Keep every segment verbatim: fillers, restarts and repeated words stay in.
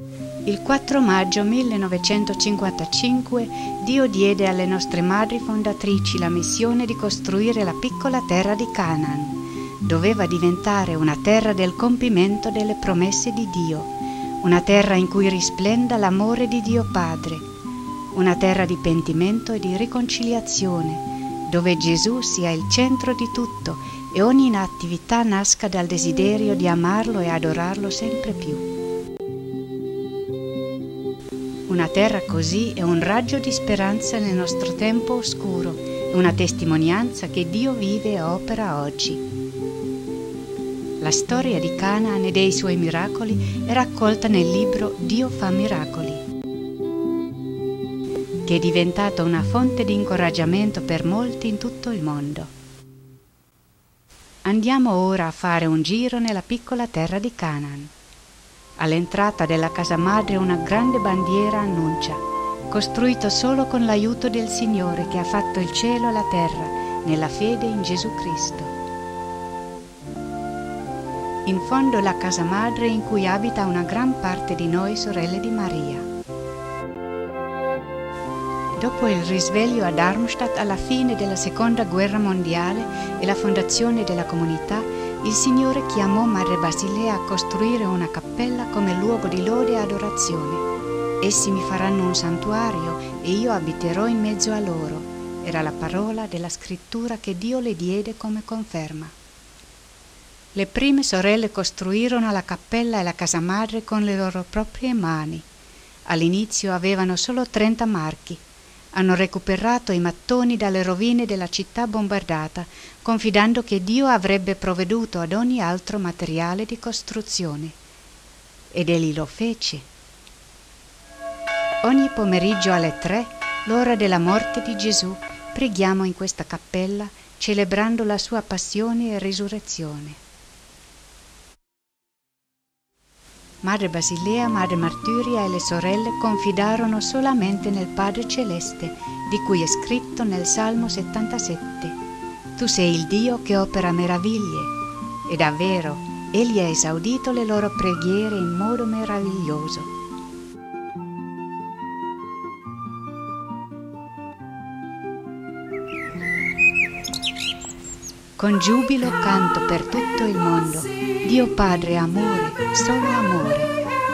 Il quattro maggio millenovecentocinquantacinque Dio diede alle nostre madri fondatrici la missione di costruire la piccola terra di Canaan. Doveva diventare una terra del compimento delle promesse di Dio, una terra in cui risplenda l'amore di Dio Padre, una terra di pentimento e di riconciliazione, dove Gesù sia il centro di tutto e ogni attività nasca dal desiderio di amarlo e adorarlo sempre più. Una terra così è un raggio di speranza nel nostro tempo oscuro, è una testimonianza che Dio vive e opera oggi. La storia di Canaan e dei suoi miracoli è raccolta nel libro Dio fa miracoli, che è diventato una fonte di incoraggiamento per molti in tutto il mondo. Andiamo ora a fare un giro nella piccola terra di Canaan. All'entrata della casa madre una grande bandiera annuncia, costruito solo con l'aiuto del Signore che ha fatto il cielo e la terra, nella fede in Gesù Cristo. In fondo è la casa madre in cui abita una gran parte di noi sorelle di Maria. Dopo il risveglio a Darmstadt alla fine della Seconda Guerra Mondiale e la fondazione della comunità, il Signore chiamò Madre Basilea a costruire una cappella come luogo di lode e adorazione. Essi mi faranno un santuario e io abiterò in mezzo a loro. Era la parola della scrittura che Dio le diede come conferma. Le prime sorelle costruirono la cappella e la casa madre con le loro proprie mani. All'inizio avevano solo trenta marchi. Hanno recuperato i mattoni dalle rovine della città bombardata, confidando che Dio avrebbe provveduto ad ogni altro materiale di costruzione. Ed egli lo fece. Ogni pomeriggio alle tre, l'ora della morte di Gesù, preghiamo in questa cappella, celebrando la sua passione e risurrezione. Madre Basilea, Madre Marturia e le sorelle confidarono solamente nel Padre Celeste, di cui è scritto nel Salmo settantasette. Tu sei il Dio che opera meraviglie. E davvero, Egli ha esaudito le loro preghiere in modo meraviglioso. Con giubilo canto per tutto il mondo. Dio Padre amore, solo amore.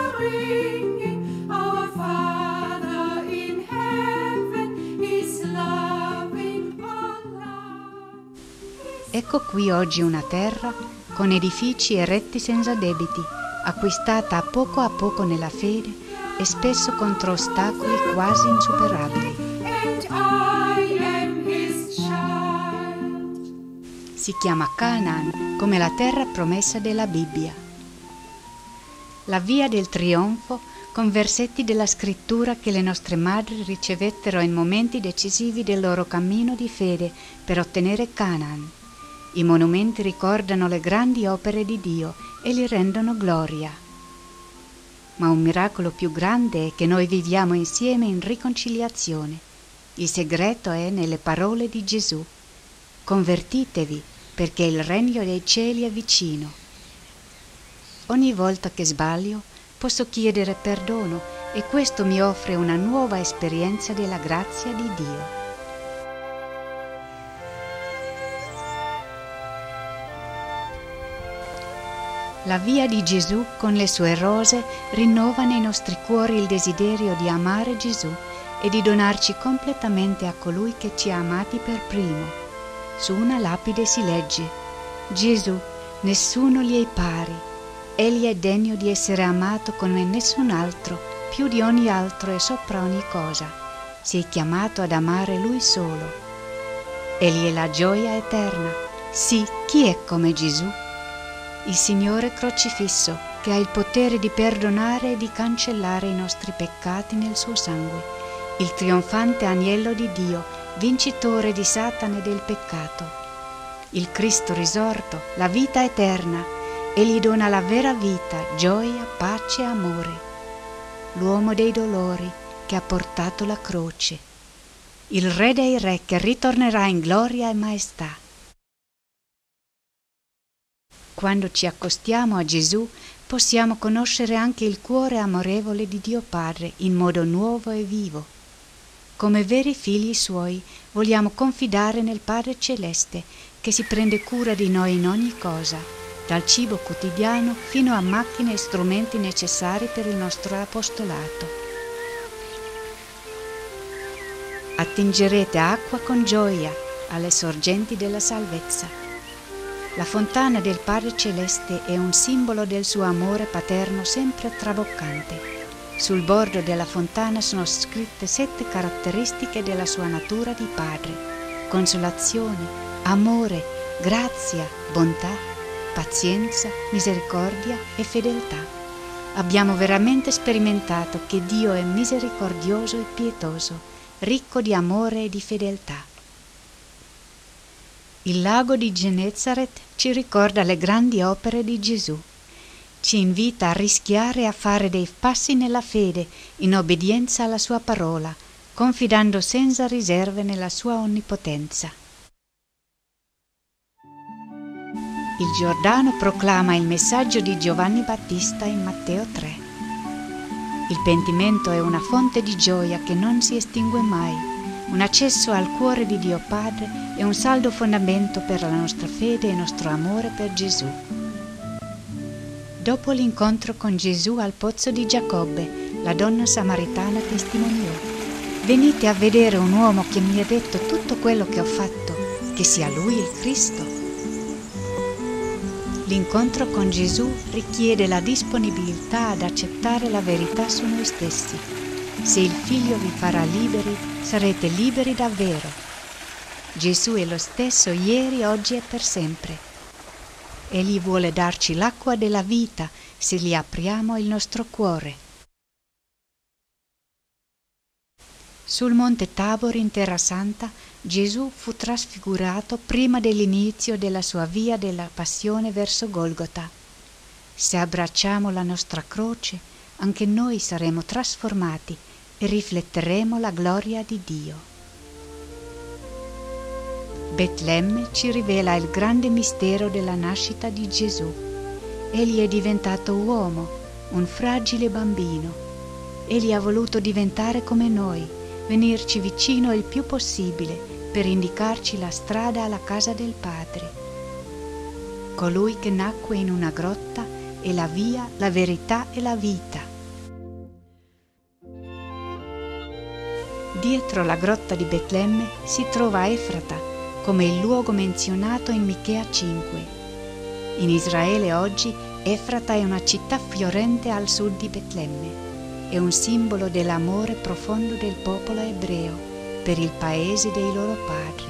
Ecco qui oggi una terra con edifici eretti senza debiti, acquistata a poco a poco nella fede e spesso contro ostacoli quasi insuperabili. Si chiama Canaan, come la terra promessa della Bibbia. La via del trionfo, con versetti della scrittura che le nostre madri ricevettero in momenti decisivi del loro cammino di fede per ottenere Canaan. I monumenti ricordano le grandi opere di Dio e gli rendono gloria. Ma un miracolo più grande è che noi viviamo insieme in riconciliazione. Il segreto è nelle parole di Gesù. Convertitevi, perché il regno dei cieli è vicino. Ogni volta che sbaglio posso chiedere perdono e questo mi offre una nuova esperienza della grazia di Dio. La via di Gesù con le sue rose rinnova nei nostri cuori il desiderio di amare Gesù e di donarci completamente a colui che ci ha amati per primo. Su una lapide si legge: Gesù, nessuno gli è pari. Egli è degno di essere amato come nessun altro, più di ogni altro e sopra ogni cosa. Sei chiamato ad amare Lui solo. Egli è la gioia eterna. Sì, chi è come Gesù? Il Signore crocifisso, che ha il potere di perdonare e di cancellare i nostri peccati nel suo sangue. Il trionfante agnello di Dio, vincitore di Satana e del peccato. Il Cristo risorto, la vita eterna, egli dona la vera vita, gioia, pace e amore. L'uomo dei dolori che ha portato la croce. Il Re dei Re che ritornerà in gloria e maestà. Quando ci accostiamo a Gesù, possiamo conoscere anche il cuore amorevole di Dio Padre in modo nuovo e vivo. Come veri figli Suoi vogliamo confidare nel Padre Celeste che si prende cura di noi in ogni cosa, dal cibo quotidiano fino a macchine e strumenti necessari per il nostro apostolato. Attingerete acqua con gioia alle sorgenti della salvezza. La fontana del Padre Celeste è un simbolo del suo amore paterno sempre traboccante. Sul bordo della fontana sono scritte sette caratteristiche della sua natura di Padre: consolazione, amore, grazia, bontà, pazienza, misericordia e fedeltà. Abbiamo veramente sperimentato che Dio è misericordioso e pietoso, ricco di amore e di fedeltà. Il lago di Genesaret ci ricorda le grandi opere di Gesù. Ci invita a rischiare e a fare dei passi nella fede, in obbedienza alla sua parola, confidando senza riserve nella sua onnipotenza. Il Giordano proclama il messaggio di Giovanni Battista in Matteo tre. Il pentimento è una fonte di gioia che non si estingue mai, un accesso al cuore di Dio Padre e un saldo fondamento per la nostra fede e il nostro amore per Gesù. Dopo l'incontro con Gesù al pozzo di Giacobbe, la donna samaritana testimoniò: «Venite a vedere un uomo che mi ha detto tutto quello che ho fatto, che sia lui il Cristo». L'incontro con Gesù richiede la disponibilità ad accettare la verità su noi stessi. Se il Figlio vi farà liberi, sarete liberi davvero. Gesù è lo stesso ieri, oggi e per sempre. Egli vuole darci l'acqua della vita se gli apriamo il nostro cuore. Sul monte Tabor in Terra Santa Gesù fu trasfigurato prima dell'inizio della sua via della passione verso Golgota. Se abbracciamo la nostra croce, anche noi saremo trasformati e rifletteremo la gloria di Dio. Betlemme ci rivela il grande mistero della nascita di Gesù. Egli è diventato uomo, un fragile bambino. Egli ha voluto diventare come noi, venirci vicino il più possibile per indicarci la strada alla casa del Padre. Colui che nacque in una grotta è la via, la verità e la vita. Dietro la grotta di Betlemme si trova Efrata, come il luogo menzionato in Michea cinque. In Israele oggi Efrata è una città fiorente al sud di Betlemme. È un simbolo dell'amore profondo del popolo ebreo per il paese dei loro padri.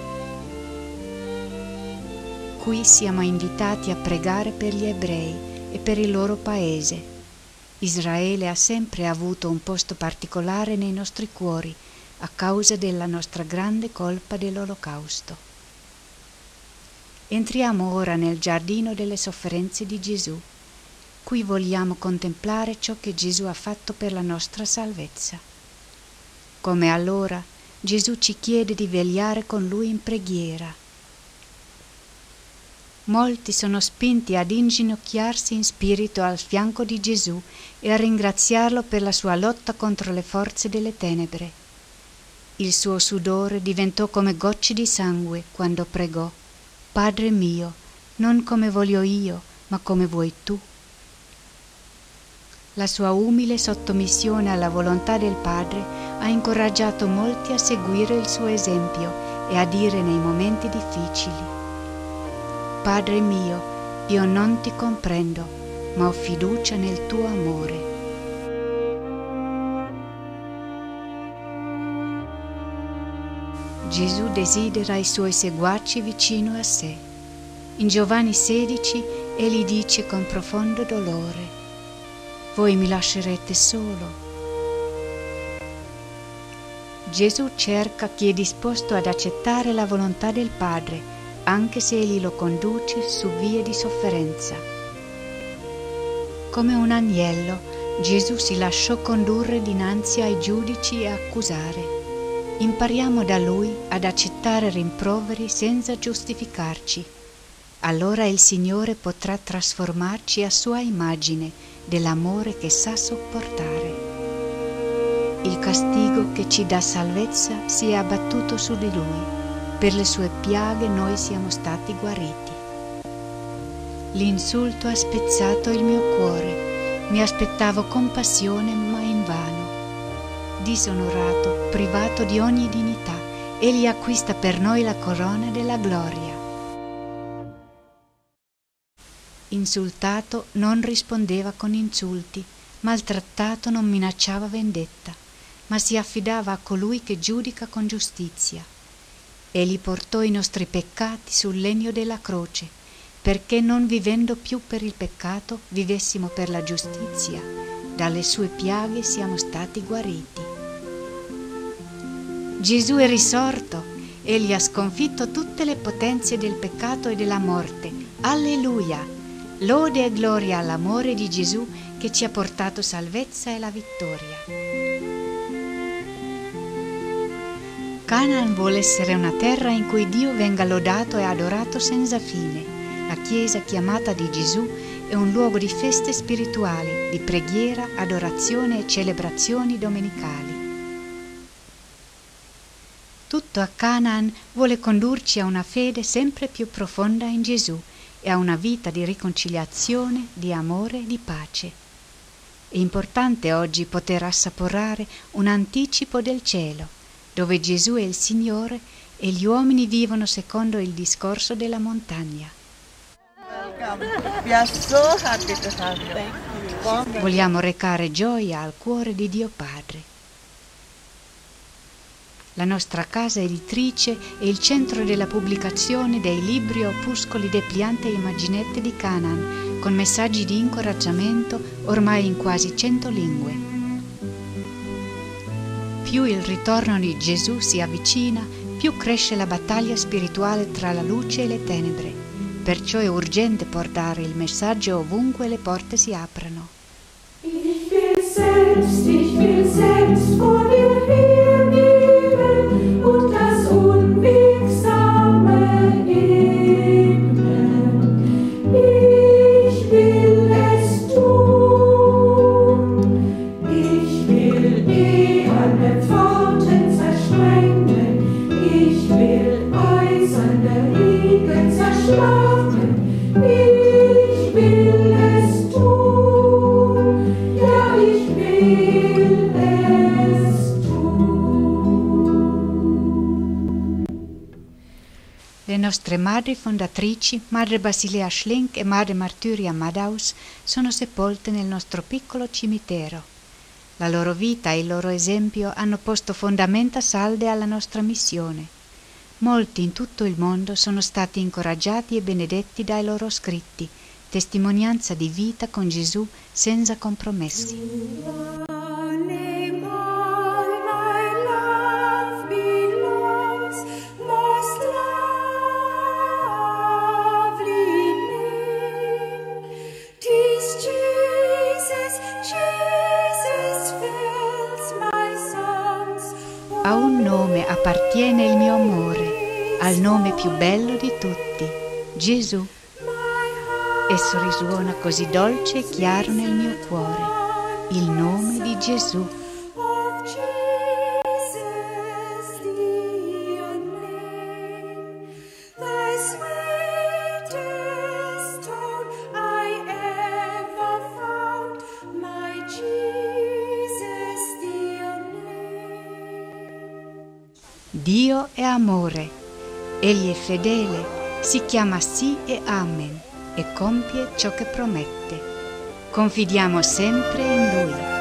Qui siamo invitati a pregare per gli ebrei e per il loro paese. Israele ha sempre avuto un posto particolare nei nostri cuori a causa della nostra grande colpa dell'Olocausto. Entriamo ora nel giardino delle sofferenze di Gesù. Qui vogliamo contemplare ciò che Gesù ha fatto per la nostra salvezza. Come allora, Gesù ci chiede di vegliare con Lui in preghiera. Molti sono spinti ad inginocchiarsi in spirito al fianco di Gesù e a ringraziarlo per la sua lotta contro le forze delle tenebre. Il suo sudore diventò come gocce di sangue quando pregò: «Padre mio, non come voglio io, ma come vuoi tu». La sua umile sottomissione alla volontà del Padre ha incoraggiato molti a seguire il suo esempio e a dire nei momenti difficili: «Padre mio, io non ti comprendo, ma ho fiducia nel tuo amore». Gesù desidera i suoi seguaci vicino a sé. In Giovanni sedici egli dice con profondo dolore: «Voi mi lascerete solo». Gesù cerca chi è disposto ad accettare la volontà del Padre, anche se egli lo conduce su vie di sofferenza. Come un agnello, Gesù si lasciò condurre dinanzi ai giudici e accusare. Impariamo da Lui ad accettare rimproveri senza giustificarci. allora il Signore potrà trasformarci a sua immagine dell'amore che sa sopportare. Il castigo che ci dà salvezza si è abbattuto su di Lui. Per le sue piaghe noi siamo stati guariti. L'insulto ha spezzato il mio cuore. Mi aspettavo compassione, ma invano. Disonorato, privato di ogni dignità, Egli acquista per noi la corona della gloria. Insultato non rispondeva con insulti, maltrattato non minacciava vendetta, ma si affidava a colui che giudica con giustizia. Egli portò i nostri peccati sul legno della croce, perché non vivendo più per il peccato vivessimo per la giustizia. Dalle sue piaghe siamo stati guariti. Gesù è risorto, Egli ha sconfitto tutte le potenze del peccato e della morte. Alleluia! Lode e gloria all'amore di Gesù che ci ha portato salvezza e la vittoria. Canaan vuole essere una terra in cui Dio venga lodato e adorato senza fine. La Chiesa chiamata di Gesù è un luogo di feste spirituali, di preghiera, adorazione e celebrazioni domenicali. Tutto a Canaan vuole condurci a una fede sempre più profonda in Gesù e a una vita di riconciliazione, di amore e di pace. È importante oggi poter assaporare un anticipo del cielo, dove Gesù è il Signore e gli uomini vivono secondo il discorso della montagna. Vogliamo recare gioia al cuore di Dio Padre. La nostra casa editrice è il centro della pubblicazione dei libri e opuscoli Dépliant e Immaginette di Canaan, con messaggi di incoraggiamento ormai in quasi cento lingue. Più il ritorno di Gesù si avvicina, più cresce la battaglia spirituale tra la luce e le tenebre. Perciò è urgente portare il messaggio ovunque le porte si aprano. Ich will selbst, ich will selbst vor dir hergehen und das Unwegsame ebnen. Ich will es tun. Ich will eherne Pforten zersprengen. Ich will eiserne Riegel zerschlagen. Ich will es tun. Ja, ich will es tun. Le nostre madri fondatrici, Madre Basilea Schlink e Madre Martyria Madaus, sono sepolte nel nostro piccolo cimitero. La loro vita e il loro esempio hanno posto fondamenta salde alla nostra missione. Molti in tutto il mondo sono stati incoraggiati e benedetti dai loro scritti, testimonianza di vita con Gesù senza compromessi. A un nome appartiene il mio amore, al nome più bello di tutti, Gesù. Esso risuona così dolce e chiaro nel mio cuore, il nome di Gesù. Dio è amore, Egli è fedele, si chiama sì e amen e compie ciò che promette. Confidiamo sempre in Lui.